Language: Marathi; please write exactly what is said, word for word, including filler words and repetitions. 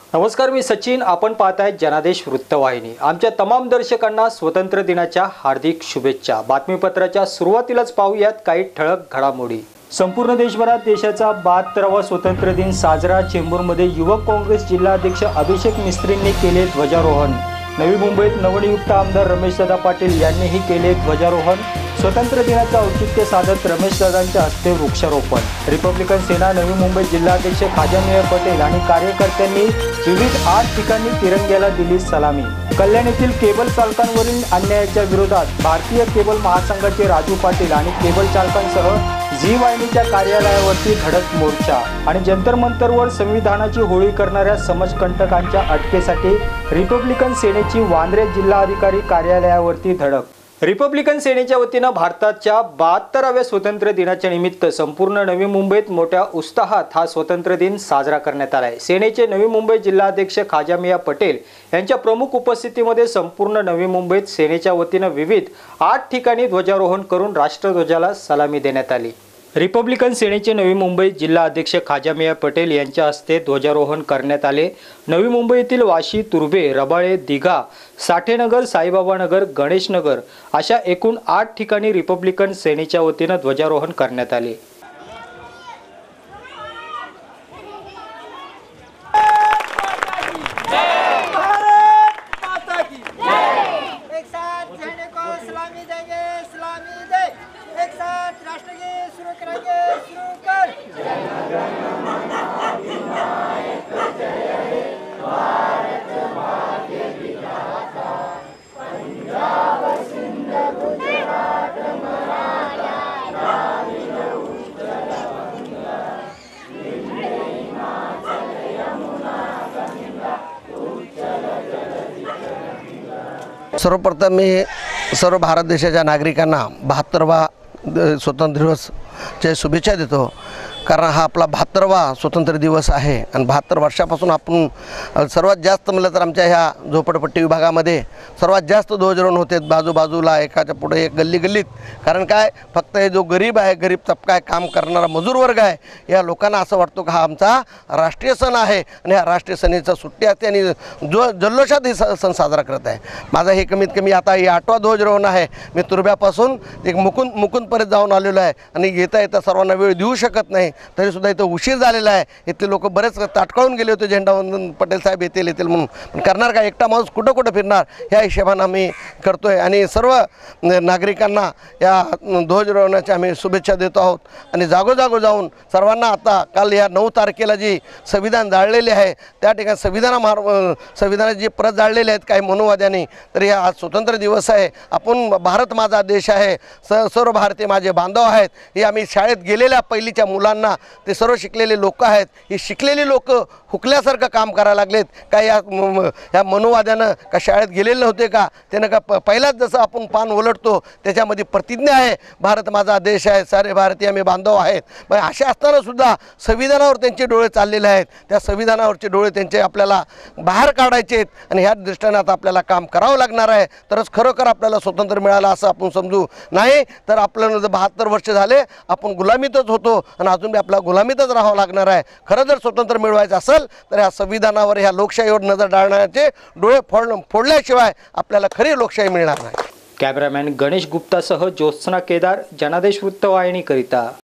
नमस्कार, मी सचिन. आपण पाहताय जनादेश वृत्तवाहिनी. आमच्या तमाम दर्शकांना स्वातंत्र्य दिनाच्या हार्दिक शुभेच्छा. बातमीपत्राच्या सुरुवातीलाच पाहूयात काही ठळक घडामोडी. संपूर्ण देशभरात देशाचा बहात्तरावा स्वातंत्र्य दिन साजरा. चेंबूरमध्ये युवक काँग्रेस जिल्हाध्यक्ष अभिषेक मिस्त्रींनी केले ध्वजारोहण. नवी मुंबईत नवनियुक्त आमदार रमेशदादा पाटील यांनीही केले ध्वजारोहण. स्वातंत्र्य दिनाचं औचित्य साधत रमेशदादांच्या हस्ते वृक्षारोपण. रिपब्लिकन सेना नवी मुंबई जिल्हाध्यक्ष खाजामिया पटेल आणि कार्यकर्त्यांनी विविध आठ ठिकाणी तिरंग्याला दिली सलामी. कल्याण येथील केबल चालकांवरील अन्यायाच्या विरोधात भारतीय केबल महासंघाचे राजू पाटील आणि केबल चालकांसह झी वाहिनीच्या कार्यालयावरती धडक मोर्चा. आणि जंतर मंतरवर संविधानाची होळी करणाऱ्या समाजकंटकांच्या अटकेसाठी रिपब्लिकन सेनेची वांद्रे जिल्हाधिकारी कार्यालयावरती धडक. रिपब्लिकन सेनेच्या वतीनं भारताच्या बहात्तराव्या स्वातंत्र्य दिनाच्या निमित्त संपूर्ण नवी मुंबईत मोठ्या उत्साहात हा स्वातंत्र्य दिन साजरा करण्यात आला आहे. सेनेचे नवी मुंबई जिल्हाध्यक्ष खाजामिया पटेल यांच्या प्रमुख उपस्थितीमध्ये संपूर्ण नवी मुंबईत सेनेच्या वतीनं विविध आठ ठिकाणी ध्वजारोहण करून राष्ट्रध्वजाला सलामी देण्यात आली. रिपब्लिकन सेनेचे नवी मुंबई जिल्हा अध्यक्ष खाजामिया पटेल यांच्या हस्ते ध्वजारोहण करण्यात आले. नवी मुंबई येथील वाशी, तुर्भे, रबाळे, दिघा, साठेनगर, साईबाबा नगर, गणेश नगर अशा एकूण आठ ठिकाणी रिपब्लिकन सेनेच्या वतीनं ध्वजारोहण करण्यात आले. सर्वप्रथम मी सर्व भारत देशाच्या नागरिकांना बहात्तरवा स्वातंत्र्य दिवसच्या शुभेच्छा देतो. कारण हा आपला बहात्तरवा स्वातंत्र्य दिवस आहे आणि बहात्तर वर्षापासून आपण सर्वात जास्त म्हणलं तर आमच्या ह्या झोपडपट्टी विभागामध्ये सर्वात जास्त ध्वजारोहण होते. बाजूबाजूला एकाच्या पुढे एक, गल्ली गल्लीत. कारण काय, फक्त हे जो गरीब आहे, गरीब तबका आहे, काम करणारा मजूर वर्ग आहे, या लोकांना असं वाटतं की हा आमचा राष्ट्रीय सण आहे आणि ह्या राष्ट्रीय सणाचा सुट्टी असते आणि जो जल्लोषात हे सण साजरा करत आहे. माझा हे कमीत कमी आता हे आठवा ध्वजारोहण आहे. मी तुर्भ्यापासून एक मुकुंद मुकुंदपर्यंत जाऊन आलेलो आहे आणि येता येता सर्वांना वेळ देऊ शकत नाही, तरीसुद्धा इथं उशीर झालेला आहे. इथले लोक बरेच ताटकळून गेले होते, झेंडावंदन पटेल साहेब येतील येतील म्हणून. पण करणार काय, एकटा माणूस कुठं कुठं फिरणार, ह्या हिशोबानं आम्ही करतो आहे. आणि सर्व नागरिकांना या ध्वजारोहणाच्या आम्ही शुभेच्छा देतो आहोत. आणि जागोजागो जाऊन सर्वांना आता काल या नऊ तारखेला जी संविधान जाळलेले आहे त्या ठिकाणी संविधाना मार संविधानाची जी प्रत जाळलेली आहेत काही मनुवाद्यांनी, तर या आज स्वतंत्र दिवस आहे. आपण भारत माझा देश आहे, स सर्व भारतीय माझे बांधव आहेत. हे आम्ही शाळेत गेलेल्या पहिलीच्या मुलांना, ते सर्व शिकलेले लोक आहेत, ही शिकलेली लोक हुकल्यासारखं काम करायला लागलेत. काय या ह्या मनुवाद्यानं का शाळेत गेलेले नव्हते का? त्यानं का प पहिलाच जसं आपण पान उलटतो त्याच्यामध्ये प्रतिज्ञा आहे, भारत माझा देश आहे, सारे भारतीय आम्ही बांधव आहेत. मग अशा असतानासुद्धा संविधानावर त्यांचे डोळे चाललेले आहेत. त्या संविधानावरचे डोळे त्यांचे आपल्याला बाहेर काढायचे आहेत आणि ह्या दृष्टीने आता आपल्याला काम करावं लागणार आहे. तरच खरोखर आपल्याला स्वातंत्र्य मिळालं असं आपण समजू. नाही तर आपल्याला जर बहात्तर वर्ष झाले आपण गुलामीतच होतो आणि अजून बी आपला गुलामीतच राहावं लागणार आहे. खरं जर स्वतंत्र मिळवायचं असेल तर ह्या संविधानावर, ह्या लोकशाहीवर नजर डाळण्याचे डोळे फोड फोडल्याशिवाय आपल्याला खरी लोकशाही मिळणार नाही. कॅमेरामॅन गणेश गुप्तासह ज्योत्सना केदार, जनादेश वृत्तवाहिनीकरिता.